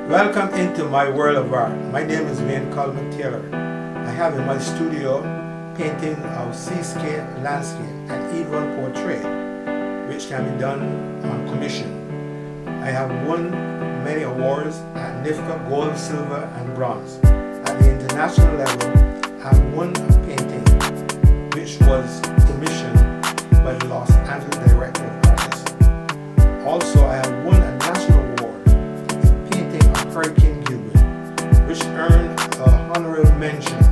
Welcome into my world of art. My name is collymore-taylor. I have in my studio painting of seascape, landscape, and even portrait, which can be done on commission. I have won many awards at NIFCA Gold, Silver, and Bronze. At the international level, I have won a painting which was commissioned by the Los Angeles Director of Artists. Also, I have won a national award in painting of Hurricane Gilbert, which earned a honorary mention